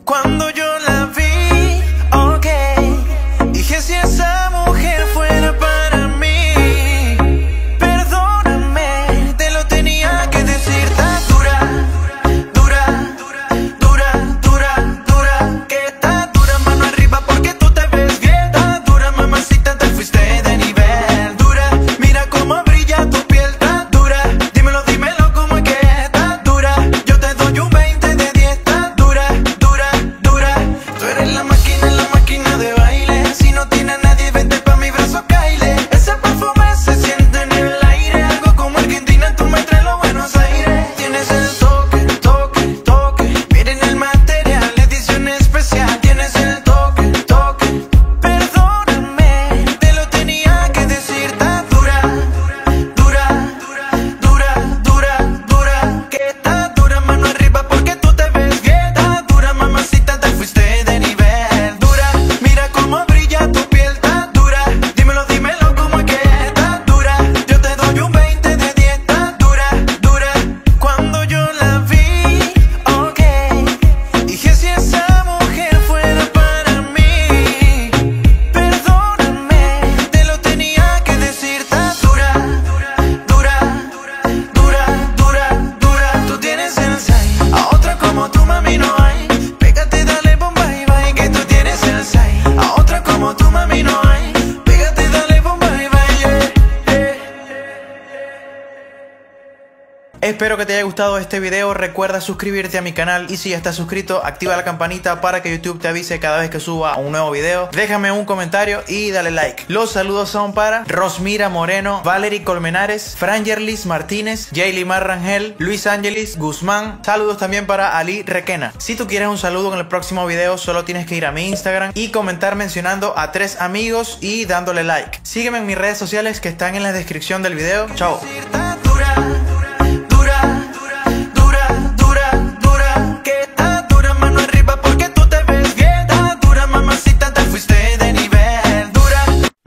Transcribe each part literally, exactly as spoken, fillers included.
Cuando yo la vi, ok, dije si esa mujer fuera para mí, perdóname, te lo tenía que decir. Está dura, dura, dura, dura, dura, que está dura, mano arriba porque tú te ves bien. Está dura, mamacita, te fuiste de nivel. Dura, mira cómo brilla tu piel. Está dura, dímelo, dímelo cómo es que está dura. Yo te doy un veinte de diez. Está dura, dura, dura. Tú eres la máquina, la máquina de baile. Si no tienes nadie, vente pa' mi brazo, caile. Ese perfume se siente en el aire. Algo como Argentina, tú me traes los Buenos Aires. Tienes el toque, toque, toque. Miren el material, edición especial. Tienes el toque, toque. Perdóname, te lo tenía que decir. Está dura, dura, dura, dura, dura, que está dura, mano arriba porque tú te ves bien. Está dura, mamacita, te fuiste de nivel. Dura, mira cómo brilla tu piel. Está dura, dímelo, dímelo cómo es que está dura. Yo te doy un veinte de diez. Está dura, dura. Cuando yo la vi, ok, dije si esa mujer fuera para mí, perdóname, te lo tenía que decir. Está dura, dura, dura, dura, dura. Tú tienes el seis, a otra como tu mami no hay. Pégate, dale bomba y bye, que tú tienes el seis, a otra como tu mami no hay. Pégate, dale bomba y bye, yeah, yeah. Espero que te haya gustado este video. Recuerda suscribirte a mi canal y si ya estás suscrito, activa la campanita para que YouTube te avise cada vez que suba un nuevo video. Déjame un comentario y dale like. Los saludos son para Rosmira Moreno, Valerie Colmenares, Frangerlis Martínez, Jaylimar Rangel, Luis Ángelis Guzmán. Saludos también para Ali Requena. Si tú quieres un saludo en el próximo video, solo tienes que ir a mi Instagram y comentar mencionando a tres amigos y dándole like. Sígueme en mis redes sociales que están en la descripción del video. Chao. Está dura, dura, dura, dura, dura, que está dura, mano arriba porque tú te ves bien. Está dura, mamacita, te fuiste de nivel. Dura.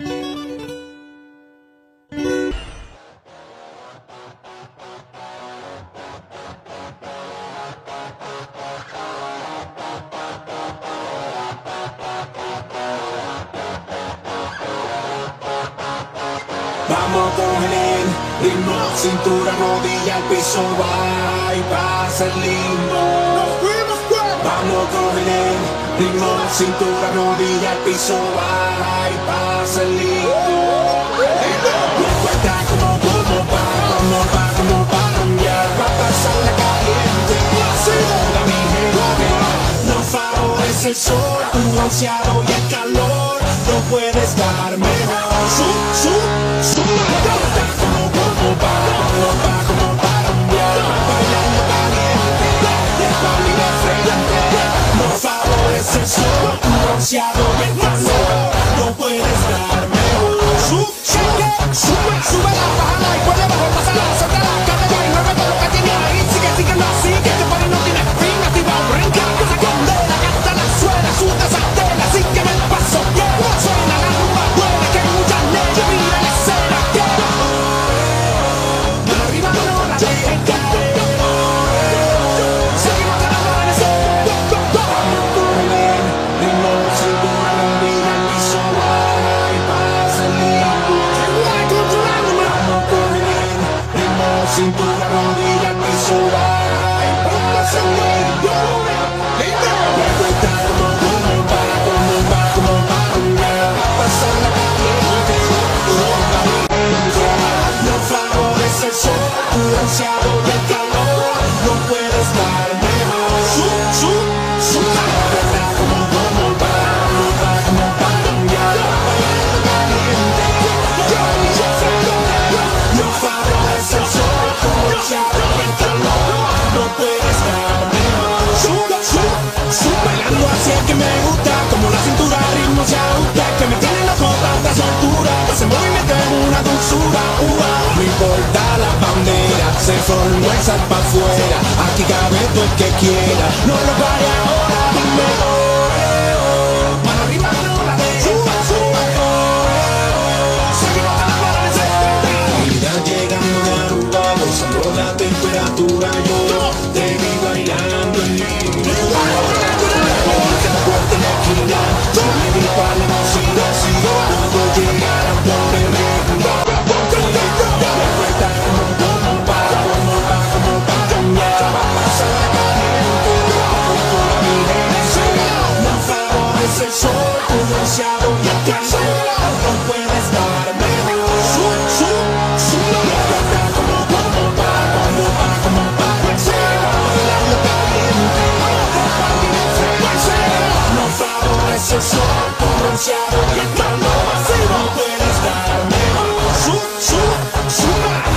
Vamos con el ritmo, cintura, rodilla, al piso, va y pasa el limbo. Vamos con el ritmo, cintura, rodilla, al piso, va y pasa el limbo. Luego está como, como va, como va, como va a cambiar, va a pasar la caliente. Toda mi gente, no favorece el sol, tu ansiado y el calor, no puedes dar mejor. Su, su, su, está como, como va, como va, como va a cambiar, bailando caliente, de espalda y de frente. No favorece el sol, tu ansiado y el calor, no puedes dar mejor. Su, sube, sube, sube la bajada y por debajo pásala, suéltala, cadena y mueve todo lo que tiene ahí. Sigue, síguelo así, que este party no tiene fin. Activa o brinca, que se condena, canta la suela, suda esa tela, así que me paso, yeah. Suena la rumba, puede que hay muchas leyes, mira la escena, yeah. Arriba no la dejen caer, seguimos ganando en ese. Vamos con el ritmo, cintura, rodilla, al piso, baja y pasa el limbo. Vamos con el ritmo, cintura, rodilla, al piso, baja y pasa el limbo. Luego está como, como va, como va, como va a cambiar, va a pasar la caliente, toda caliente. No favorece el sol, tu ansiado y el calor, no puedes dar mejor. Su, su, su, está como, como va, como va, como va a cambiar, bailando caliente, toda caliente. No favorece el sol, tu ansiado y el calor, no puedes dar mejor. Su, su, su, bailando así es que me gusta, como la cintura al ritmo se ajusta, que me tiene loco tanta soltura, ese movimiento es una dulzura, uva. No importa la bandera, se formó el sal pa' afuera, aquí cabe todo el que quiera, no lo pare ahora, dime oh, oh, mano arriba no la dejes, suba, suba, oh, oh, seguimos ganando en ese. Vida llegando de Aruba, gozando la temperatura, yo te vi bailando en mi vale, sigo, sigo, cuando llegaron por el ritmo. Como, como va, como va, como va a cambiar. Pasa la caliente, con la vigencia. No favorece el sol, tu bronceado y el calor. No puedes dar mejor. Su, su, su. Como, como va, como va, como va a cambiar. Bailando caliente, no favorece el sol, tu bronceado y el calor. No puedes dar mejor. Su, su, su.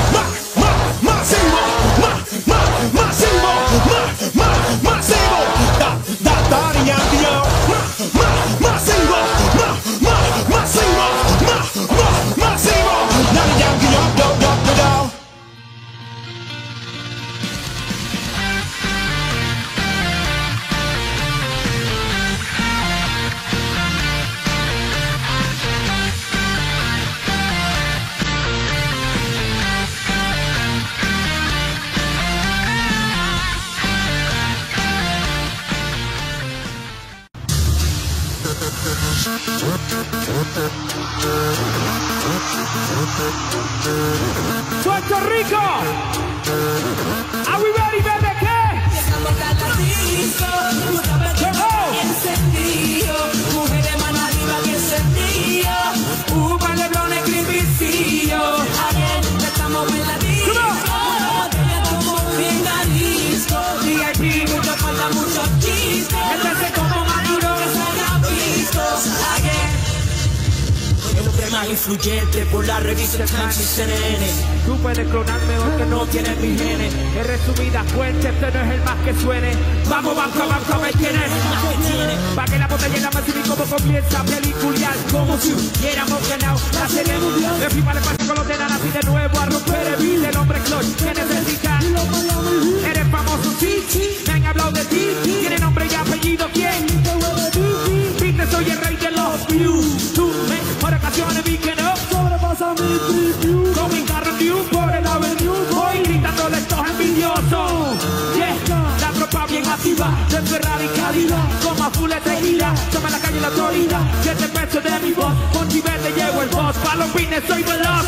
Puerto Rico, are we ready, baby? ¿Qué? Estamos al disco, tú sabes que está encendido. Mujeres mano arriba que encendido. Un par de blones cribicillos. Ayer estamos en la disco. Botella como bien disco. V I P, mucho falta, mucho chisco. Entonces como maduro que se haya visto. Ayer el hombre más influyente por la revista Times y C N N. Tú puedes clonarme porque no tienes mis genes. En resumidas cuentas, este no es el más que suene. Vamos, vamos, vamos, a ver quién es. Pa' que la botella la más y como comienza a pelicular. Como si hubiéramos ganado la serie mundial. Me fui para el parque con los de nanas y de nuevo a romper el beat. El hombre clutch que necesita. Eres famoso, sí, sí. Me han hablado de ti. Tiene nombre y apellido, ¿quién? Viste, soy el rey de los views. Tú, me, por ocasiones vi que no. Sobrepasa mi preview. Con mi carro new por el avenue. Voy gritándole estos envidiosos. Yeah, la tropa bien activa. De Ferrari Cadillac. Como a full de tequila. Toma la calle la autoridad. Siete pesos de mi voz. Con Chivete llevo el boss. Pa' los pines soy veloz.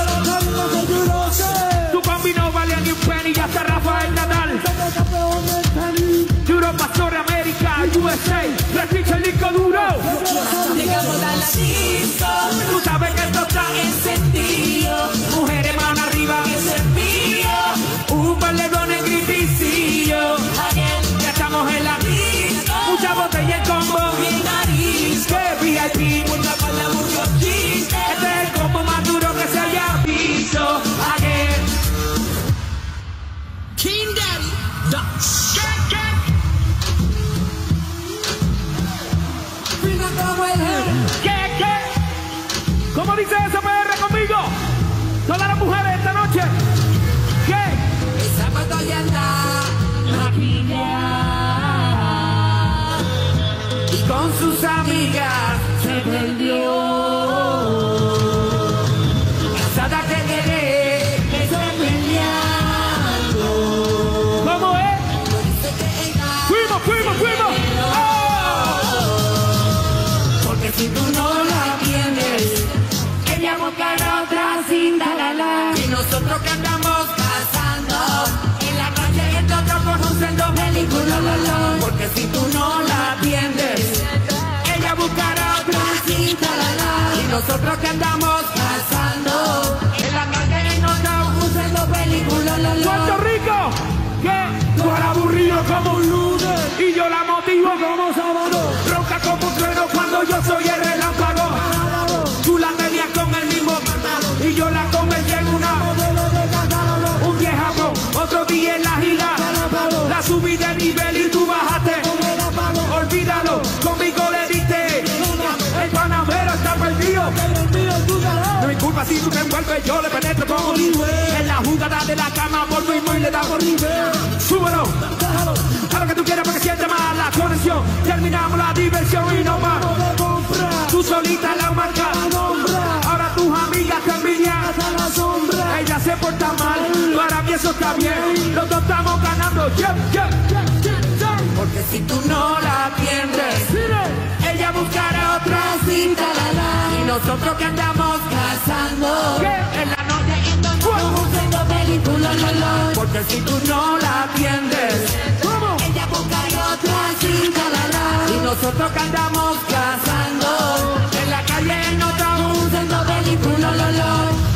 Tu combi no vale ni un penny. Ya está Rafael Nadal. Europa sobre América, U S A. Reficha el disco duro. Llegamos a la disco. Tú sabes que esto está encendido. Mujeres mano arriba que se envío. un par de blones griticillos. Ayer Ya estamos en la disco. mucha botella en combo. Bien nariz. Que V I P, Mucha falta, mucho chiste. este es el combo más duro que se haya visto. Ayer. King Daddy. Dutch. ¿Qué, qué? ¿Cómo dice esa P R conmigo? Todas las mujeres esta noche. ¿Qué? El sábado ya anda maquillada. Y con sus amigas Se perdió. Casada que queré. Me estoy peleando. ¿Cómo es? Dice que ella. Fuimos, fuimos, fuimos. Porque si tú no la tienes, ella buscará otra cinta, la la. Y nosotros que andamos cazando en la calle, entre otros conociendo películas, la la. Porque si tú no la atiendes, ella buscará otra cinta, la la. Y nosotros que andamos cazando en la calle, entre otros conociendo películas, la la. Puerto Rico. ¿Qué? Tú eres aburrido como un lunes y yo la motivo como sábado. Ronca como un trueno cuando yo soy el relámpago. Tú la tenías con el mismo y yo la convertí en una. Un día en Japón, otro día en la gira. La subí de nivel y tú bajaste. Olvídalo, conmigo le diste. El panamero está perdido. No es culpa si tú te envuelves, yo le penetro como Oliver. En la jugada de la cama volvimos y le damos nivel. Súbelo, a lo que tú quieras porque siente más la conexión. Terminamos la diversión y no más. Tú solita la marca. Ahora tus amigas te envidian. Ella se porta mal, para mí eso está bien. Los dos estamos ganando, yeah, yeah, yeah, yeah. Porque si tú no la atiendes, ella buscará otra cinta. nosotros que andamos Cazando. ¿qué? En la noche. Haciendo películas, lolo. Porque si tú no la atiendes, ¿cómo? Ella busca y otra sin calar. Y nosotros que andamos Cazando. en la calle no estamos. Haciendo películas, lolo.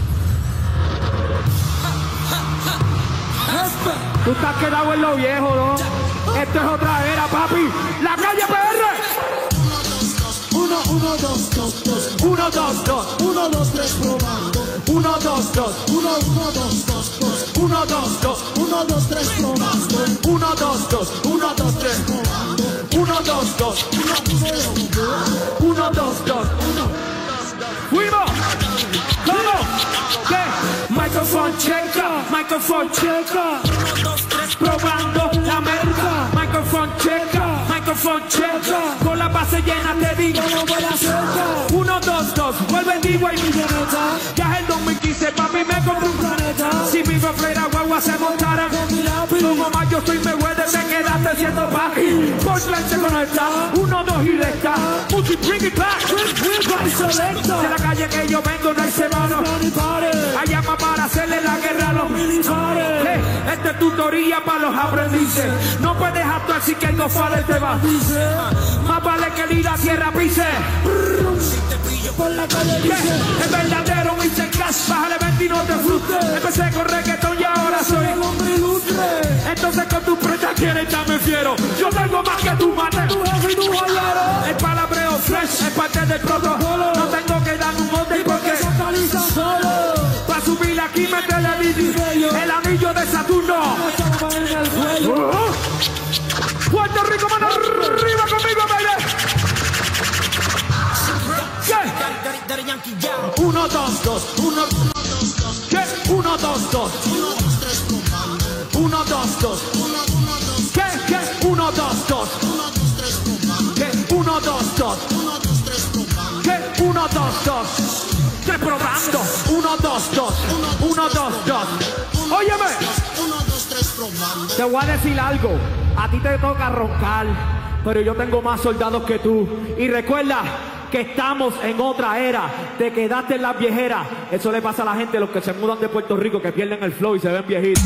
Tú estás quedado en lo viejo, ¿no? Esto es otra era, papi. La calle P R. Uno, uno, dos, dos, dos. Uno, dos, dos. Uno, dos, tres, probando. Uno, dos, dos. Uno, uno, dos, dos, dos. Uno, dos, dos. Uno, dos, tres, probando. Uno, dos, dos. Uno, dos, tres. Probando. Uno, dos, dos. Uno, uno, dos. Uno, dos, dos. ¡Fuimos! ¿Cómo? ¿Qué? Microphone checker, microphone checker. Uno, dos, tres, probando la merca. Microphone checker, microphone checker. Con la base llena te digo, no voy a hacer. Uno, dos, dos, vuelve el D-Way mi planeta. Ya es el dos mil quince, papi, me compré un planeta. Si mi fuera guagua se montara con mi lápiz. Como más yo soy me huele, te quedaste siendo papi. Portland se conecta, uno, dos y recta. Music, bring it back, de la calle que yo vengo no hay semana. Allá más para hacerle la guerra a los militares. Eh, esta es tutoría para los aprendices. No puedes actuar si que el gofare te va. Más vale que el ir a tierra pise. Por la calle dice. El verdadero Mister Cash, bájale veinte y no te frustres. Empecé con reggaetón y ahora soy el hombre ilustre. Entonces con tu prenda quieres ya me fiero. Yo tengo más que tu mate. Tu jefe y tu joyero. El palabreo fresh es parte del protocolo. No tengo que dar un monte porque se actualiza solo. Pa' subir aquí meterle el idioma. El anillo de Saturno. Uh-huh. Puerto Rico, mano arriba conmigo, baby. ¿Qué? Uno, dos, dos, uno, ¿qué? Uno, dos, dos. Uno, dos, dos. ¿Qué? ¿Qué? Uno, dos, dos. ¿Qué? Uno, dos, dos. ¿Qué? Uno, dos, dos. Tres probando. Uno, dos, dos. Uno, dos, dos. Óyeme. Te voy a decir algo. A ti te toca roncar, pero yo tengo más soldados que tú. Y recuerda que estamos en otra era. Te quedaste en las viejeras. Eso le pasa a la gente, los que se mudan de Puerto Rico, que pierden el flow y se ven viejitos.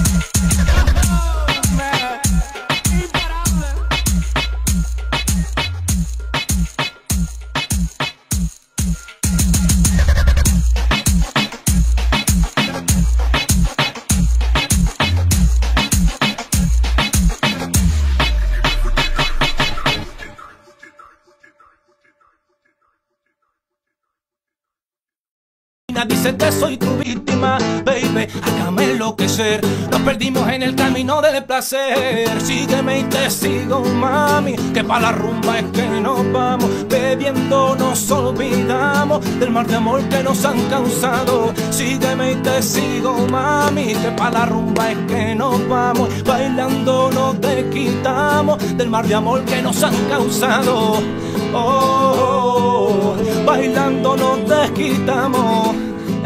Dicen que soy tu víctima, baby, hágame enloquecer. Nos perdimos en el camino del placer. Sígueme y te sigo, mami, que pa' la rumba es que nos vamos. Bebiendo nos olvidamos del mar de amor que nos han causado. Sígueme y te sigo, mami, que pa' la rumba es que nos vamos. Bailando nos desquitamos del mar de amor que nos han causado. Oh, oh, oh, bailando nos desquitamos.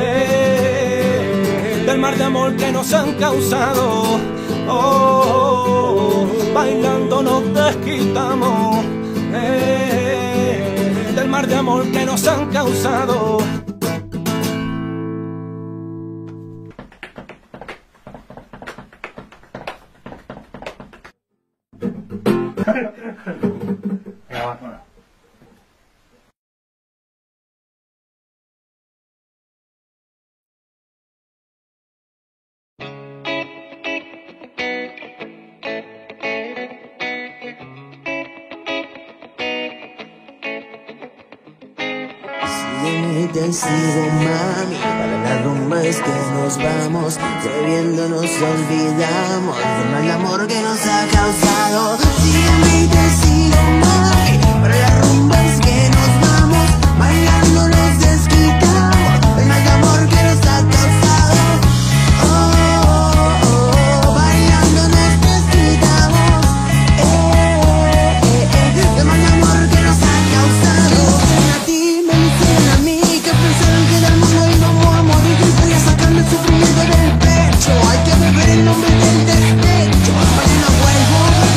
Eh, del mar de amor que nos han causado. Oh, oh, oh, bailando nos desquitamos. Eh, del mar de amor que nos han causado. Te sigo, mami, para la rumba es que nos vamos. Bebiendo nos olvidamos del mal amor que nos ha causado. Sígueme y te sigo, mami, para la rumba es que nos vamos. Bailando nos desquitamos del mal amor que nos ha causado. Oh, oh, oh, bailando nos desquitamos. Eh, eh, eh, del mal amor que nos ha causado. A ti me dicen a mí que pensaron que del mundo íbamos a morir. Voy a sacarme el sufrimiento del pecho. Hay que beber el nombre del despecho. Para no vuelvo.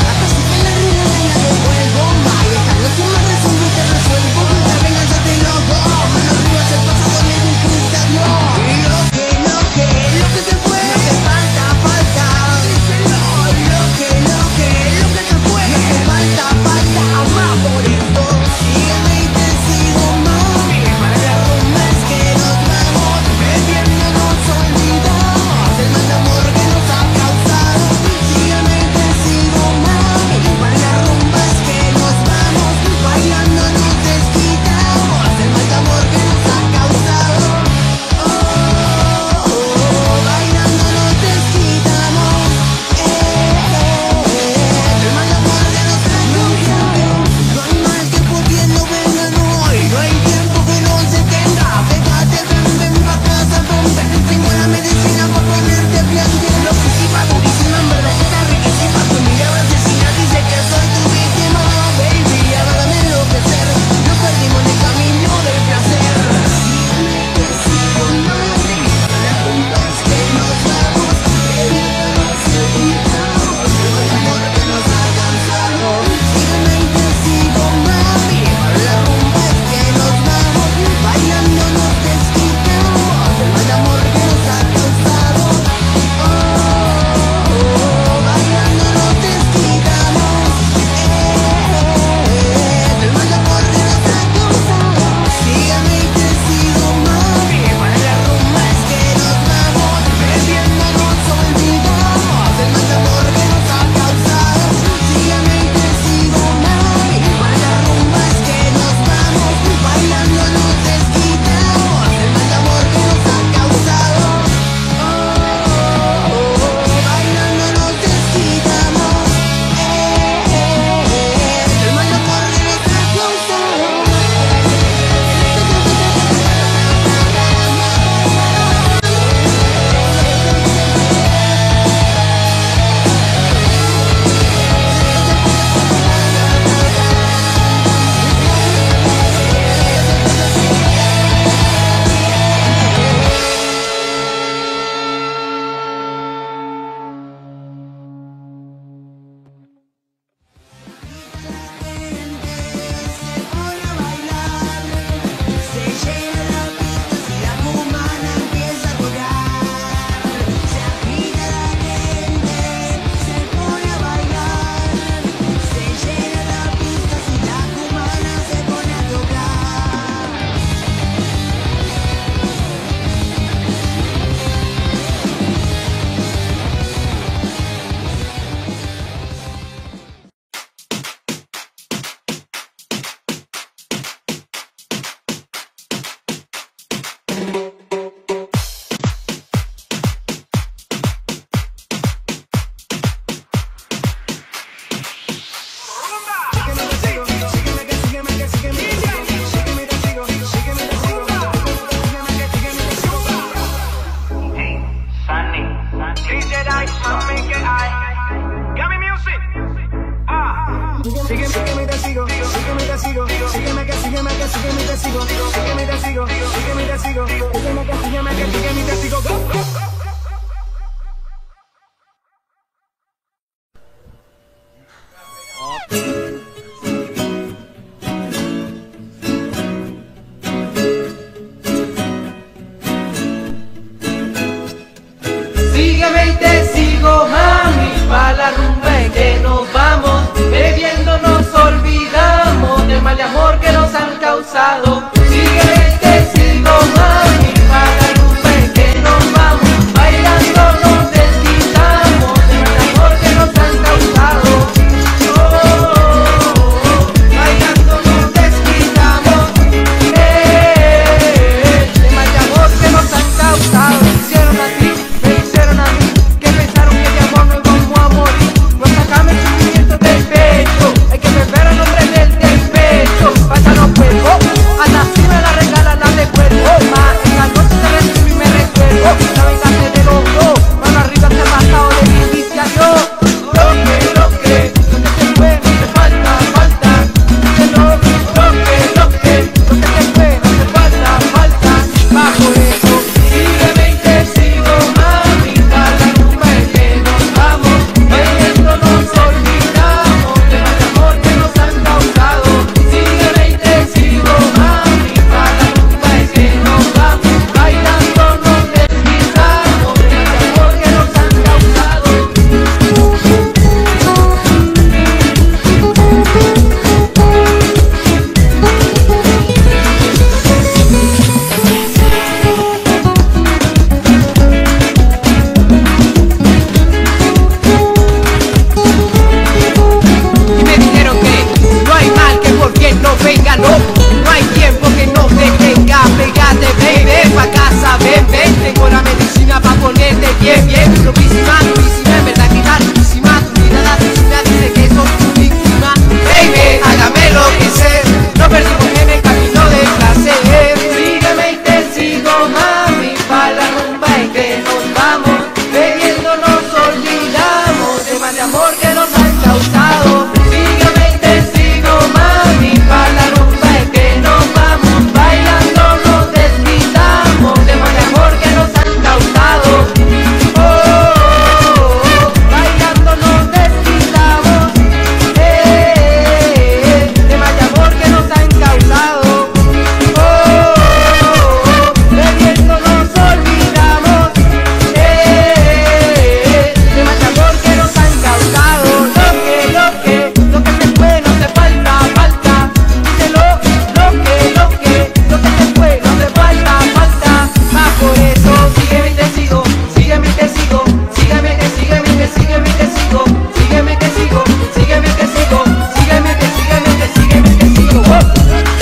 sígueme y te sigo, sígueme y te sigo, sígueme y te sigo, sígueme que sígueme que sígueme y te sigo, go, go. Sígueme y te sigo, mami, pa' la rumba en que nos vamos. Bebiendo nos olvidamos del mal de amor que nos han causado. Sígueme y te sigo, mami, pa' la rumba en que nos vamos. Bailando nos desquitamos del mal de amor que nos han causado. Oh, bailando nos desquitamos, eh, del mal de amor que nos han causado. Hicieron así. Que pensaron que de amor nos vamos a morir. No sacame el sufrimiento del pecho. Hay que beber el nombre del del pecho. Pásalo fuego, a la cima la regala la de cuerpo. Más esta noche te recibo y me recuerdo. La venganza de los dos, mano arriba te he pasado de mi dice adiós. Lo que, lo que, lo que te fue, no te falta, falta. Que lo, lo que, lo que, lo que te fue, no te falta, falta. Bajo eso, sígueme y te sigo, mami. Nos olvidamos del mal amor que nos han causado. Sígueme y te sigo, mami, para la rumba es que nos vamos. Bailando nos deslizamos del mal amor que nos han causado. No venga, no, no hay tiempo que nos detenga. Pégate, baby, pa' casa, ven, ven. Tengo la medicina pa' ponerte bien, bien. Lopísima, lopísima, en verdad que está lopísima. Tu mirada asesina dice que sos tu víctima. Baby, hágame lo que sé. Nos perdimos en el camino del placer. Sígueme y te sigo, mami, pa' la rumba en que nos vamos. Bebiendo nos olvidamos del mal de amor que nos han causado. Sígueme y te sigo, mami, pa' la rumba en que nos vamos. Bailando nos desquitamos del mal de amor que nos han causado. Oh, oh, oh, bailando nos desquitamos, eh, del mal de amor que nos han causado. Oh, oh, oh, bebiendo nos olvidamos, eh, del mal de amor que nos han causado. Lo que, lo que, lo que te fue no te falta, falta. Díselo, lo que, lo que, lo que te fue no te falta, falta. Ah, por eso sígueme y te sigo, sígueme y te sigo, sígueme que sígueme que sígueme y te sigo, sígueme que sigo, sígueme que sigo, sígueme que sígueme que sígueme que sigo. Oh.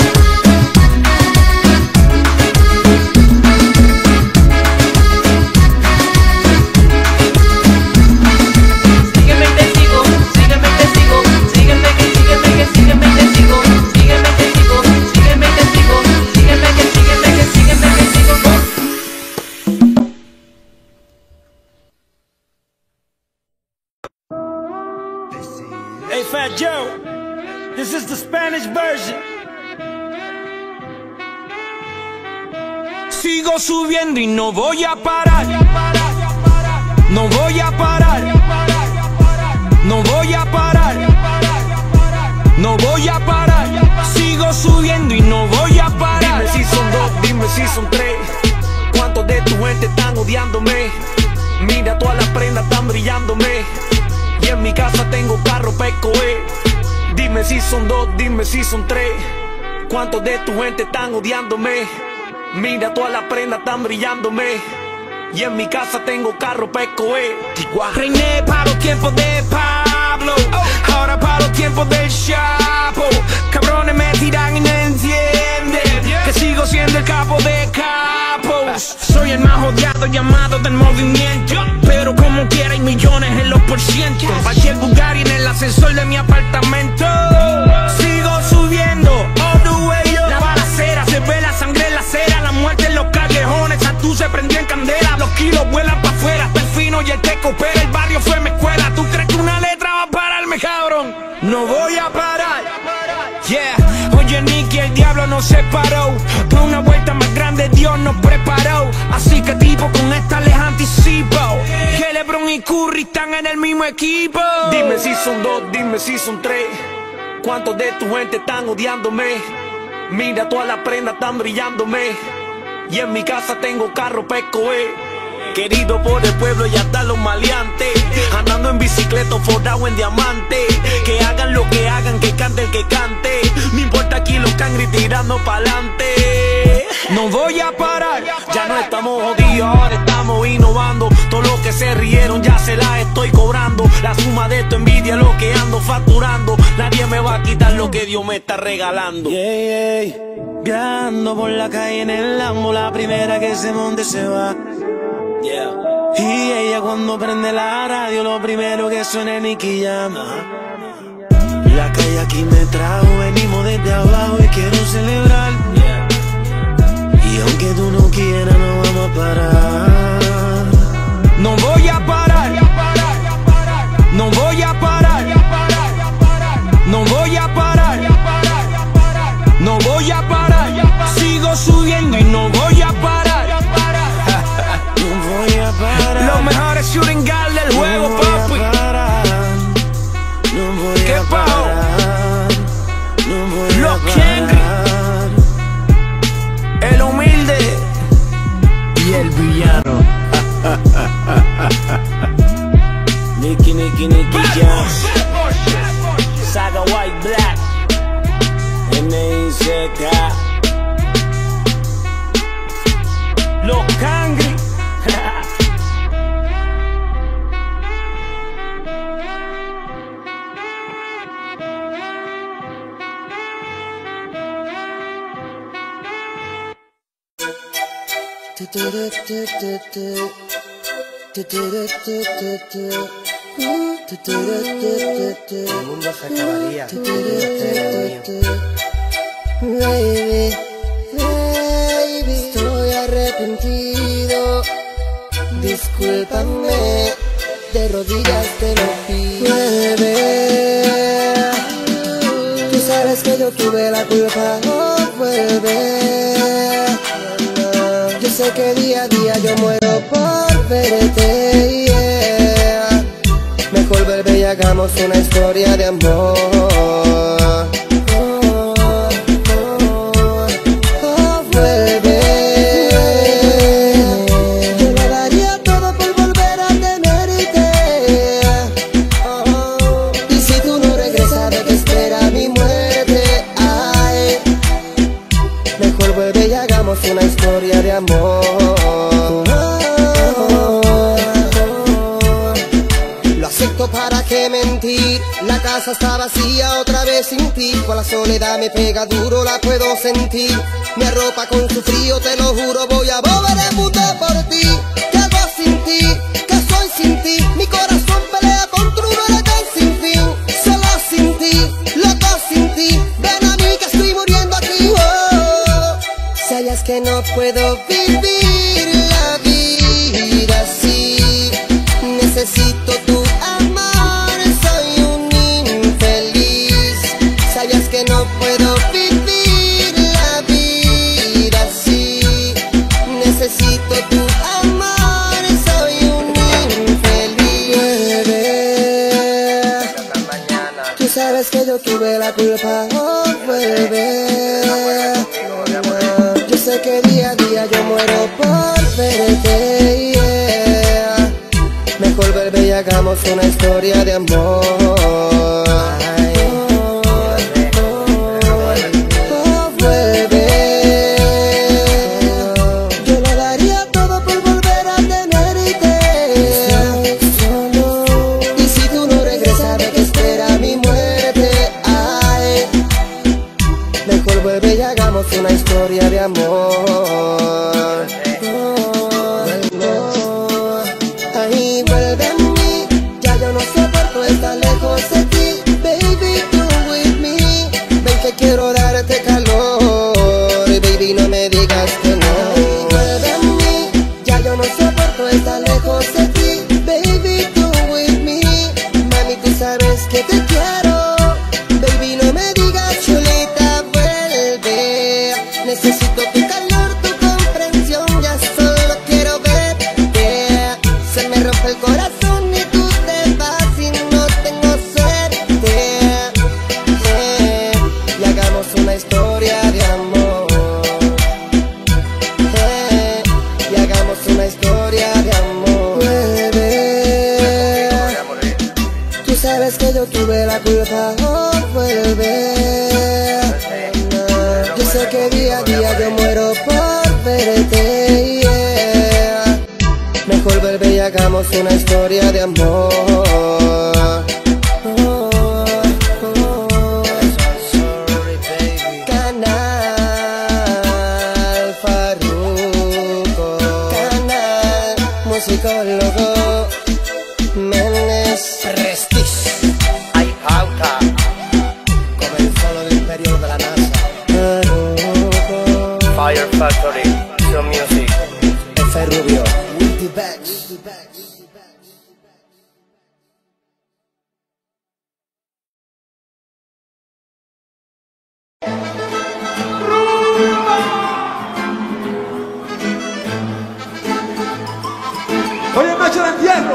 Sígueme y te sigo, sígueme y te sigo, sígueme que sígueme que sígueme y te sigo, sígueme que sigo, sígueme que sigo, sígueme que sígueme que sígueme que sigo. Hey Fat Joe, this is the Spanish version. Sigo subiendo y no voy a parar. No voy a parar. No voy a parar. No voy a parar. Sigo subiendo y no voy a parar. Dime si son dos, dime si son tres. ¿Cuántos de tu gente están odiándome? Mira, todas las prendas están brillándome. Y en mi casa tengo carro pa' escoger. Dime si son dos, dime si son tres. ¿Cuántos de tu gente están odiándome? Mira, todas las prendas están brillándome. Y en mi casa tengo carro pa' escoger. Reiné para los tiempos de Pablo, ahora para los tiempos del Chapo. Cabrones me tiran y no entienden que sigo siendo el capo de capos. Soy el más odiado llamado del movimiento, pero como quiera hay millones en los por ciento. Bajé el Bugatti en el ascensor de mi apartamento. Sigo subiendo, all the way up. La balacera, se ve la sangre en la acera. La muerte en los callejones, tú se prendió en candela. Los kilos vuelan pa' afuera, hasta el fino y el que coopera. El barrio fue mi escuela, ¿tú crees que una letra va a pararme, cabrón? No voy a parar, yeah. Oye, Nicky, el el diablo nos separó. Para una vuelta más grande Dios nos preparó. Así que tipo con esta les anticipo que LeBron y Curry están en el mismo equipo. Dime si son dos, dime si son tres. ¿Cuántos de tu gente están odiándome? Mira, todas las prendas están brillándome. Y en mi casa tengo carro pesco, eh. Querido por el pueblo y hasta los maleantes. Andando en bicicleta forrado en diamante. Que hagan lo que hagan, que cante el que cante. No importa aquí los cangri tirando pa'lante. No voy a parar. Ya no estamos jodidos, ahora estamos innovando. Todo lo que se rieron ya se la estoy cobrando. La suma de tu envidia es lo que ando facturando. Nadie me va a quitar lo que Dios me está regalando. Yeah, yeah. Viajando por la calle en el Lambo, la primera que se monte se va. Yeah. Y ella cuando prende la radio, lo primero que suena es Nicky Jam. La calle aquí me trajo, venimos desde abajo y quiero celebrar. Yeah. Y aunque tú no quieras, no vamos a parar. No voy a parar. No voy a parar. No voy a parar. No voy a parar. Sigo subiendo y no voy a parar. No voy a parar. Los mejores shooting guard del juego, no voy papi. a parar. No voy ¿Qué a pasó? parar. No voy Los a Kengri. parar. El humilde Y el villano. Nicky, Nicky, Nicky Jam. Saga White Black. N I C K. Los Cangri. El mundo se acabaría. Baby, baby, estoy arrepentido. Discúlpame, de rodillas te lo pido. Vuelve, tú sabes que yo tuve la culpa. Oh, vuelve. Yo sé que día a día yo muero por verte. Yeah. Mejor vuelve y hagamos una historia de amor. Una historia de amor. Lo acepto, para qué mentir. La casa está vacía otra vez sin ti. Con la soledad me pega duro, la puedo sentir. Me arropa con su frío, te lo juro. Voy a volver el mundo por ti. ¿Qué hago sin ti? ¿Qué soy sin ti? Mi corazón pelea contra un huracán sin fin. Solo sin ti, loco sin ti. Ven a mí que estoy muriendo aquí. Oh. Sabes que no puedo vivir la vida así. Necesito tu amor, soy un infeliz. Sabes que no puedo vivir la vida así. Necesito tu amor, soy un infeliz. Vuelve. Tú sabes que yo tuve la culpa. Oh, vuelve. Yo sé que día a día yo muero por verte, yeah. Mejor vuelve y hagamos una historia de amor. Ay, oh, oh, vuelve. Yo lo daría todo por volver a tenerte. Y si tú no regresas, de que espera mi muerte. Ay, mejor vuelve y hagamos una historia de amor. Oh, oh, ay, vuelve a mí. Ya yo no soporto estar lejos de ti. Baby, come with me. Ven que quiero darte calor. Baby, no me digas que no. Ay, vuelve a mí. Ya yo no soporto estar lejos de ti. Baby, come with me. Mami, tú sabes que te quiero. Baby, no me digas chulita, vuelve. la culpa o vuelve. Yo sé que día a día yo muero por verte, yeah. Mejor vuelve y hagamos una historia de amor. Oh, oh. Canal Farruko, Canal Musicólogo Menes Prestige. Hay pauta. Comenzó lo del imperio de la NASA. Farruko, Fire Factory, Some Music. F. Rubio, Multivex. Hoy es noche de entierro.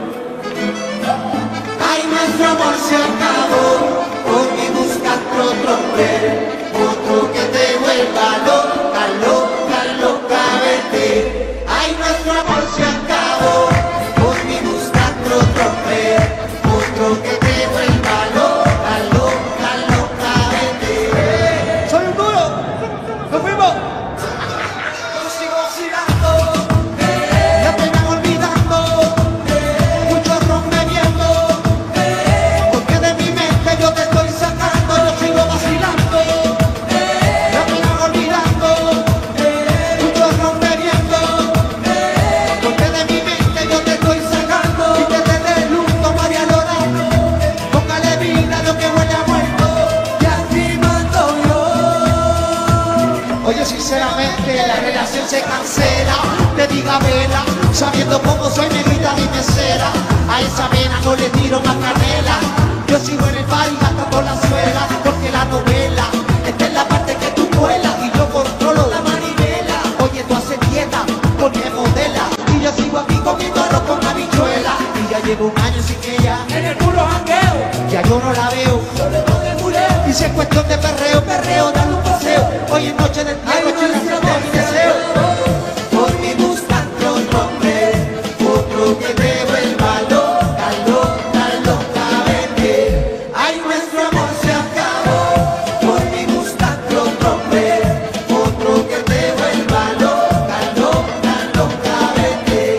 Ay, nuestro amor se acabó, porque buscaste otro hombre, otro que te vuelva loca, loca, loca, vete. Ay, nuestro amor se acabó, porque buscaste otro hombre, otro que te vuelva loca, loca, loca, vete. Soy un duro. Nos fuimos. Yo sigo oscilando, ya te van olvidando, mucho ron bebiendo, porque de mi mente yo te estoy sacando, yo sigo vacilando, ya te van olvidando, mucho ron bebiendo, porque de mi mente yo te estoy sacando, y que te dé luto María Lorano, póngale vida lo que huele a muerto, y aquí mando yo. Oye, sinceramente la relación se cancela, te diga vela, sabiendo cómo soy negrita de mesera, a esa vena no le tiro más canela, yo sigo en el baile gastando la suela, porque la novela, esta es la parte que tú vuelas, y yo controlo la manivela, oye tú haces dieta, porque modela, y yo sigo aquí comiendo arroz con habichuela, y ya llevo un año sin ella, en el puro jangueo, ya yo no la veo, y si es cuestión de perreo, perreo, dale un paseo, hoy es noche de entierro, chilaceo de mi deseo. Por mi buscando otro hombre, otro que te vuelva loca, loca, loca, vete. Ay, nuestro amor se acabó, por mi buscando otro hombre, otro que te vuelva loca, loca, loca, vete.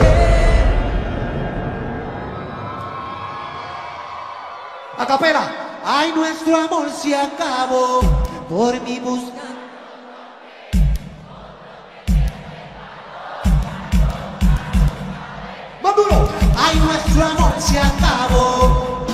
A capela. Ay, nuestro amor se acabó, por mi busca. ¡Más duro! Ay, nuestro amor se acabó.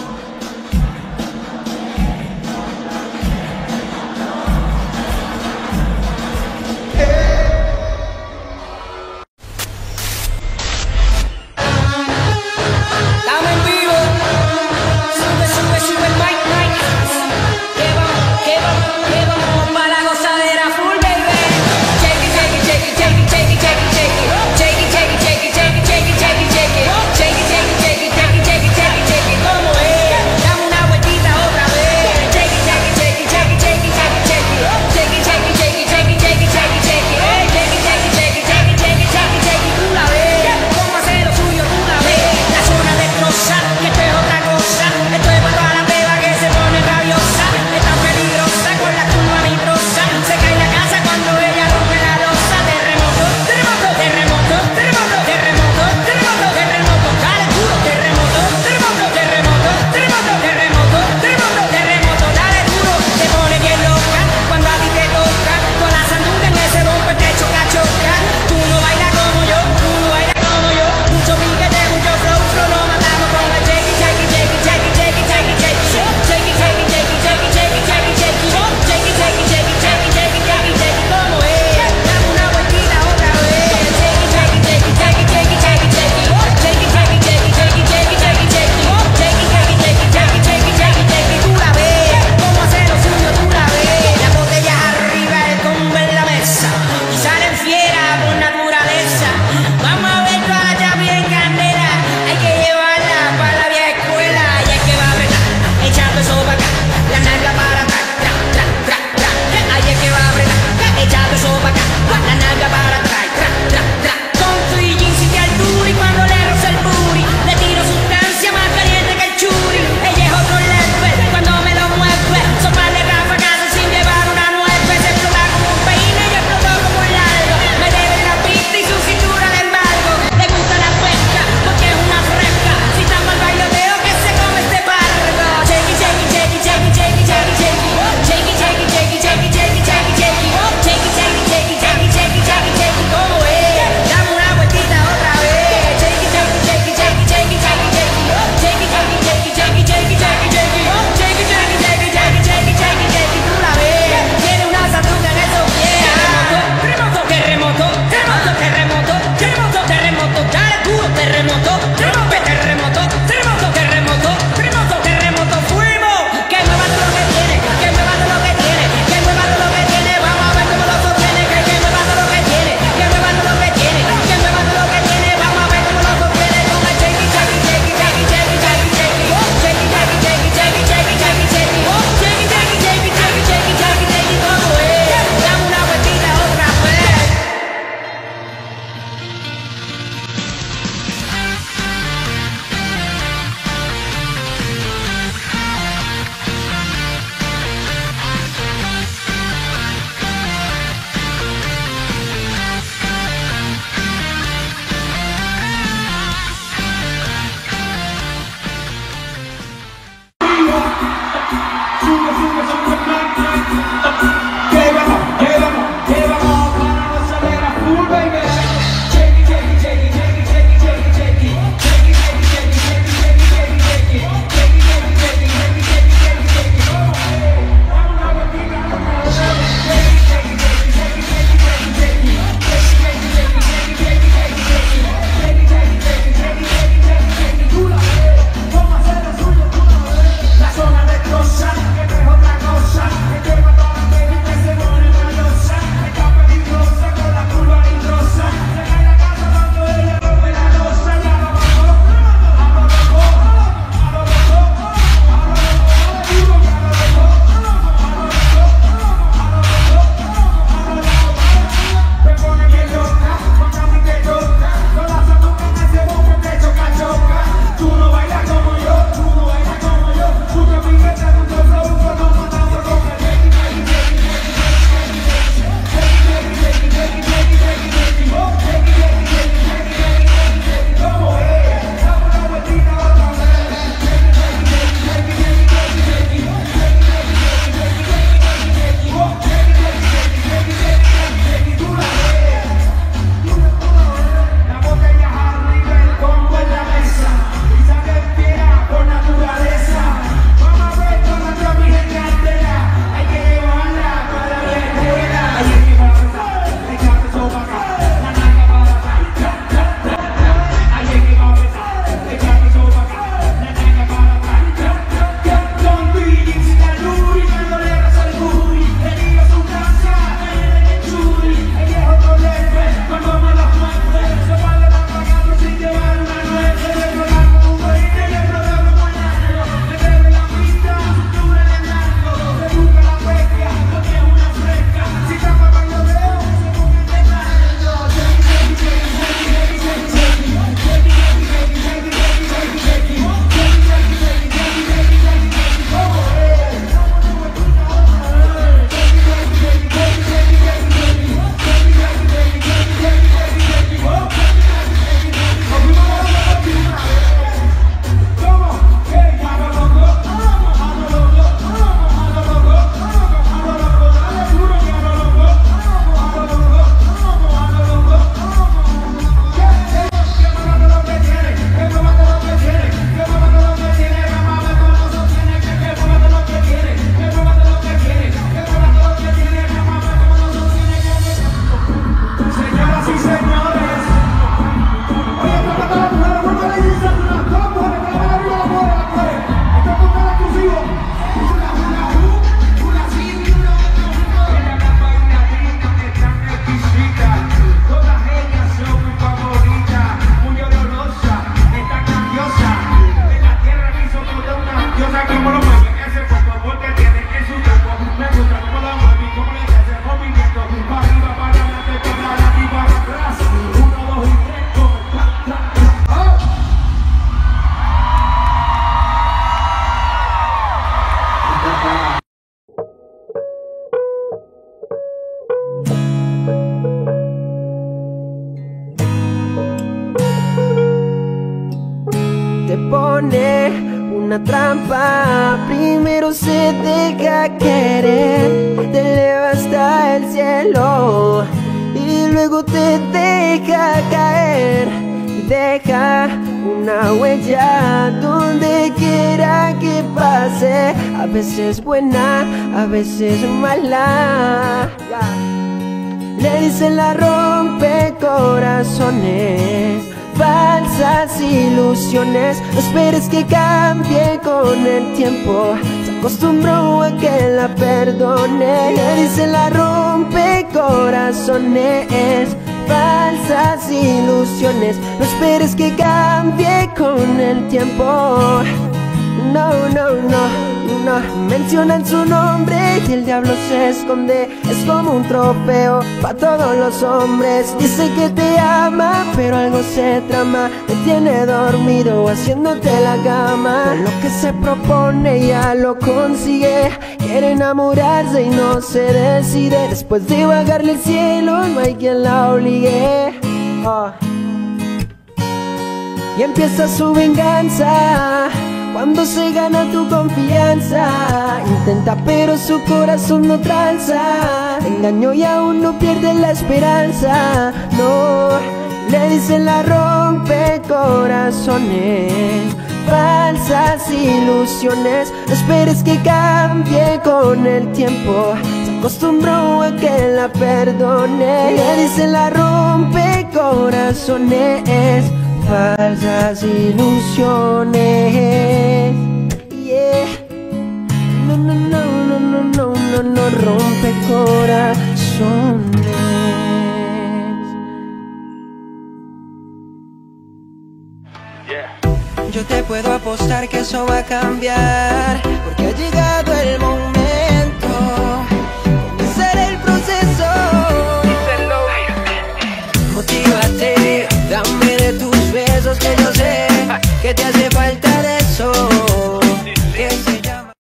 Estamos en vivo. Sube, sube, sube el mic, mic. Que vamos, que vamos, que vamos pa' la gozadera full, baby. Shake it, shake it, shake it, shake it, shake it, shake it, shake it. Shake it, shake it, shake it, shake it, shake it, shake it, shake it. Shake it, shake it, shake it, shake it, shake it, shake it, shake it. trampa. Primero se deja querer, te eleva hasta el cielo y luego te deja caer y deja una huella donde quiera que pase. A veces buena, a veces mala. Le dicen la rompe corazones, falsas ilusiones. No esperes que cambie con el tiempo, se acostumbró a que la perdone. Le dicen la rompe corazones, falsas ilusiones. No esperes que cambie con el tiempo. No, no, no, no. Mencionan su nombre y el diablo se esconde. Es como un trofeo para todos los hombres. Dice que te ama, pero algo se trama. Te tiene dormido haciéndote la cama. Con lo que se propone ya lo consigue. Quiere enamorarse y no se decide. Después de bajarle el cielo no hay quien la obligue. Oh. Y empieza su venganza cuando se gana tu confianza. Intenta pero su corazón no tranza. Te engañó y aún no pierde la esperanza. No, le dicen la rompe corazones, falsas ilusiones. No esperes que cambie con el tiempo, se acostumbró a que la perdone. Le dicen la rompe corazones, falsas ilusiones. Yeah. No, no, no, no, no, no, no, no rompe corazones. Yo te puedo apostar que eso va a cambiar, porque ha llegado el momento. Comenzar el proceso. Motívate, dame de tus besos que yo sé que te hace falta de eso. Que se llama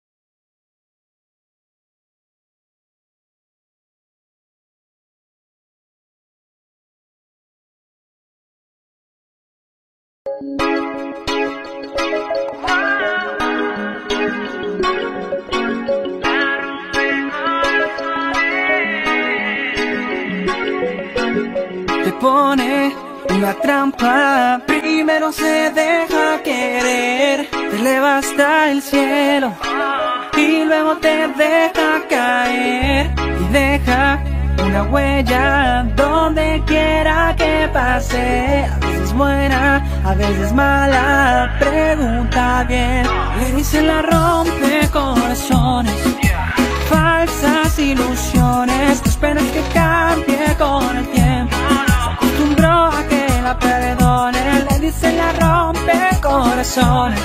te pone una trampa. Primero se deja querer, te eleva hasta el cielo y luego te deja caer y deja una huella donde quiera que pase. A veces buena, a veces mala, pregunta bien. Le dicen la rompe corazones, falsas ilusiones. No esperes que cambie con el tiempo, se acostumbró a que la perdone. Le dicen la rompe corazones,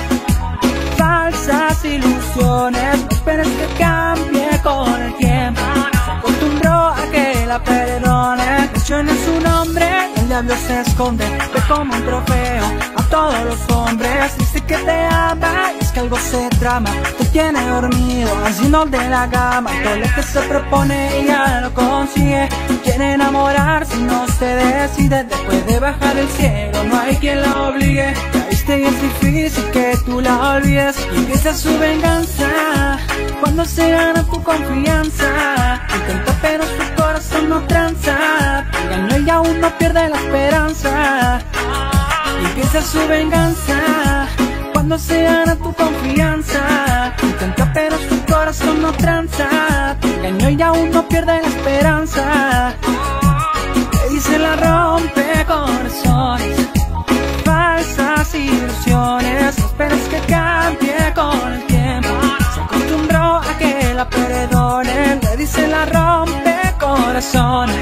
falsas ilusiones. No esperes que cambie con el tiempo, se acostumbró a que la perdone. Menciona su nombre, el diablo se esconde. Ve como un trofeo a todos los hombres. Dice que te ama y es que algo se trama. Te tiene dormido haciendo de la cama. Todo lo que se propone ella lo consigue. Quiere enamorarse y no se decide. Después de bajar el cielo no hay quien la obligue. Ya viste y es difícil que tú la olvides. Y empieza su venganza cuando se gana tu confianza. Intenta pero su corazón no tranza. Te engañó y aún no pierde la esperanza. Y empieza su venganza cuando se gana tu confianza. Intenta pero su corazón no tranza. Te engañó y aún no pierde la esperanza. Le dice la rompe corazones, falsas ilusiones. No esperes que cambie con el tiempo, se acostumbró a que la perdone. Le dice la rompe corazones,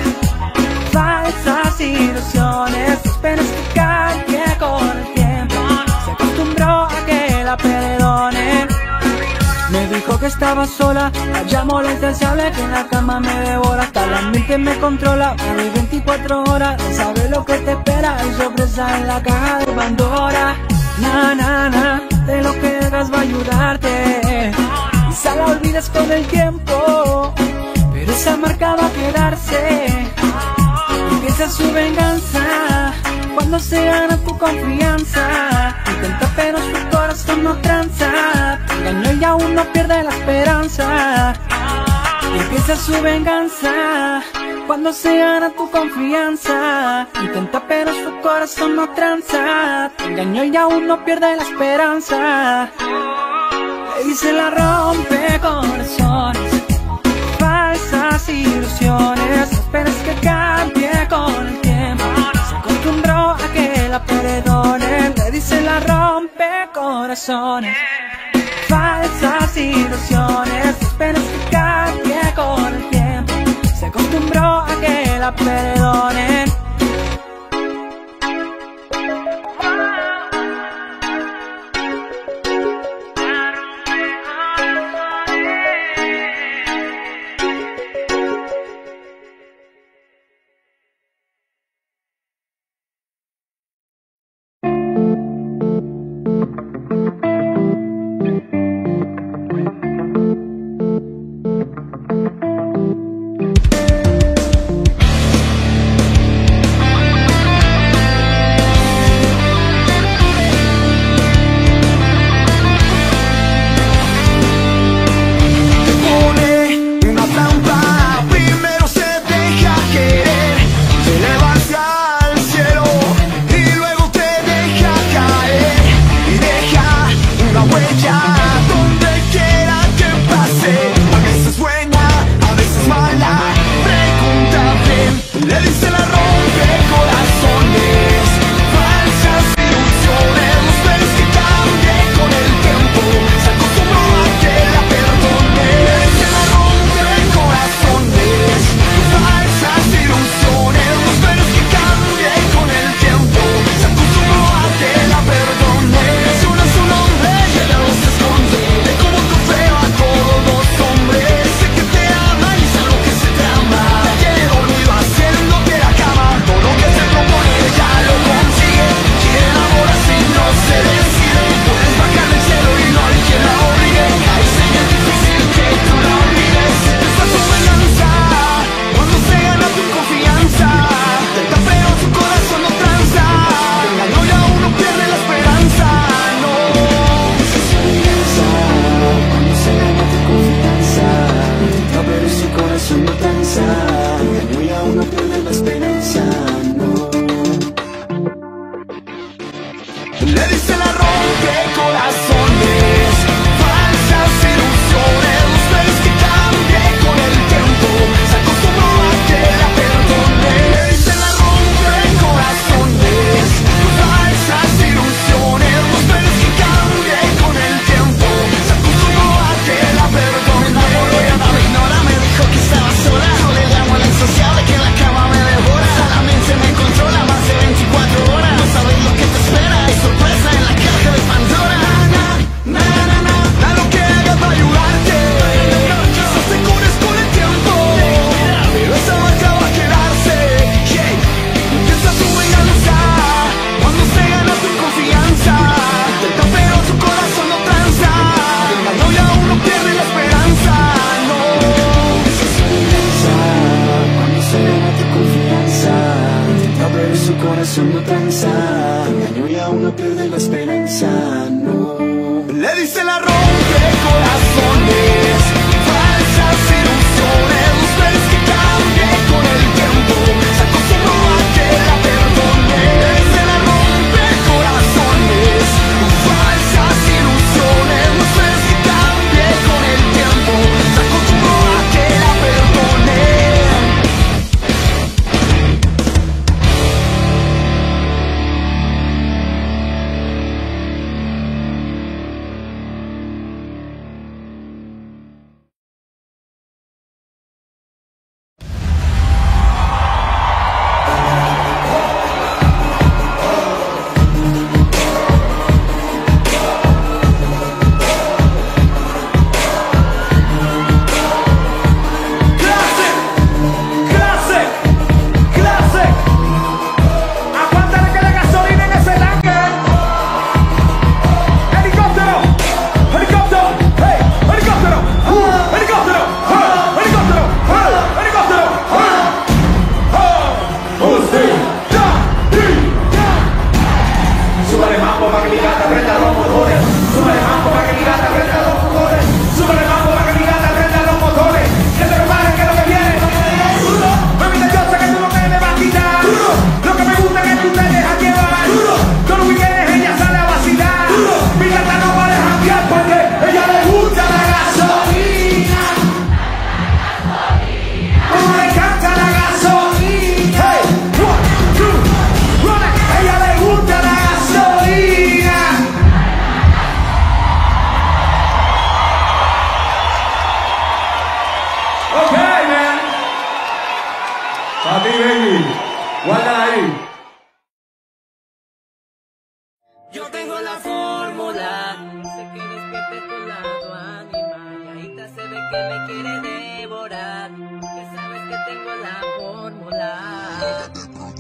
falsas ilusiones. No esperes que cambie con el tiempo, se acostumbró a que la perdone. Me dijo que estaba sola, la llamo la insaciable que en la cama me devora. Hasta la mente me controla, me doy veinticuatro horas. No sabe lo que te espera, hay sorpresa en la caja de Pandora. Na, na, na, de lo que hagas va a ayudarte. Quizá la olvides con el tiempo, pero está marcado a quedarse. Empieza su venganza cuando se gana tu confianza. Intenta pero su corazón no tranza, te engañó y aún no pierde la esperanza. Y empieza su venganza cuando se gana tu confianza. Intenta pero su corazón no tranza, te engañó y aún no pierde la esperanza. Le dice la rompe corazones, falsas ilusiones. No esperes que cambie con el tiempo, se acostumbró a que la perdonen. Le dice la rompe corazones, falsas ilusiones. No esperes que cambie con el tiempo, se acostumbró a que la perdonen. corazón no tranza, engaño y aún no pierde la esperanza, no. Le dice la rompe corazones, falsas ilusiones, mujeres que cambian con el tiempo, se acostumbró a que la perdone. Le dice la rompe corazones, falsas ilusiones, mujeres que cambian con el tiempo, se acostumbró a que la perdone. que me quiere devorar, que sabes que tengo la fórmula.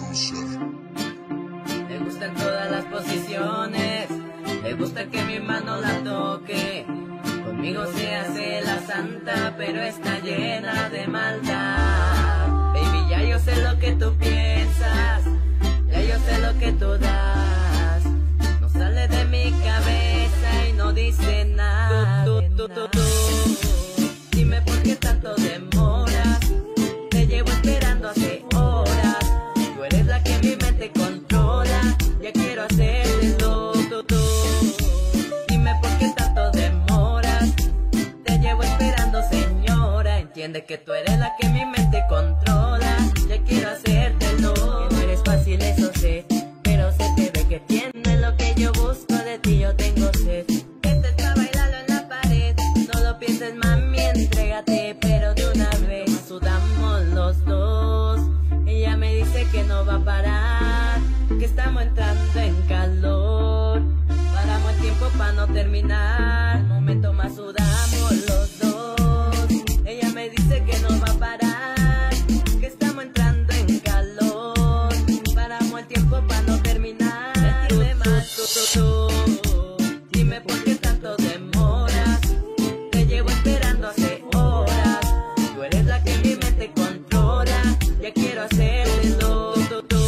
Le gustan todas las posiciones, le gusta que mi mano la toque. Conmigo se hace la santa, pero está llena de maldad. Baby, ya yo sé lo que tú piensas, ya yo sé lo que tú das. No sale de mi cabeza y no dice nada. Tú, tú, tú, tú, tú. Dime por qué tanto demoras, te llevo esperando hace horas. Tú eres la que mi mente controla, ya quiero hacerte todo, tú, tú. Dime por qué tanto demoras, te llevo esperando, señora. Entiende que tú eres la que mi mente controla, ya quiero hacértelo. Que no eres fácil, eso sé, pero se te ve que tienes lo que yo busco de ti, yo tengo sed. Este está bailando en la pared, no lo pienses, mami, entrégate, pero de una vez. Sudamos los dos, ella me dice que no va a parar, que estamos entrando en calor. Paramos el tiempo para no terminar, un momento más sudamos los dos. Ella me dice que no va a parar, que estamos entrando en calor. Paramos el tiempo para no terminar. Además, tú, tú, tú. Dime por qué tanto demoras, te llevo esperando hace horas. Tú eres la que mi mente controla, ya quiero hacértelo. Tú, tú.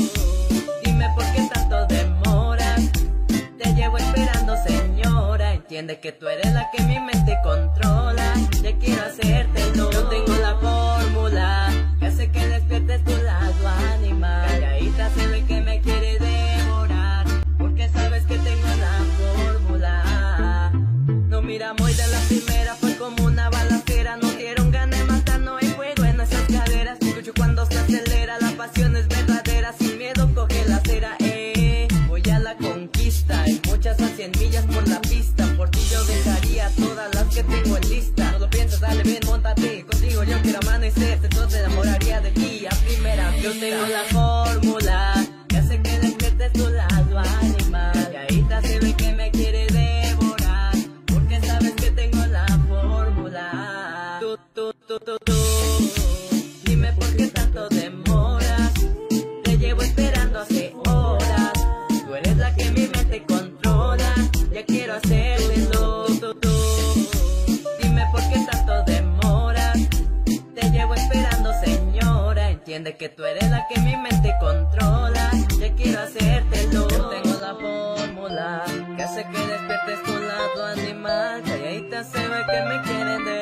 Dime por qué tanto demoras, te llevo esperando, señora. Entiende que tú eres la que mi mente controla, ya quiero hacértelo. Yo tengo la fórmula que hace que despiertes tu lado animal. Calladita se ve que me quiere devorar, porque sabes que tengo la fórmula. No miramos y de la primera fue como una balacera. Nos dieron ganas de matar, no hay fuego en nuestras caderas. Escucho cuando se acelera, la pasión es verdadera. Sin miedo coge la cera, eh. Voy a la conquista, hay muchas a cien millas por la pista. Por ti yo dejaría todas las que tengo en lista. No lo piensas, dale bien, móntate. Contigo yo quiero amanecer, entonces te enamoraría de ti a primera vista. Yo tengo la fórmula que hace que despiertes tu lado animal. Calladita se ve que me quiere devorar, porque sabes que tengo la fórmula. Tú, tú, tú, tú, tú. Dime por qué tanto demoras, te llevo esperando hace horas. Tú eres la que mi mente controla, ya quiero hacértelo. Tú, tú, tú. Dime por qué tanto demoras, te llevo esperando, señora. Entiende que tú eres la que mi mente controla, ya quiero hacértelo. Yo tengo la fórmula que hace que despiertes tu lado animal. Calladita se ve que me quieren de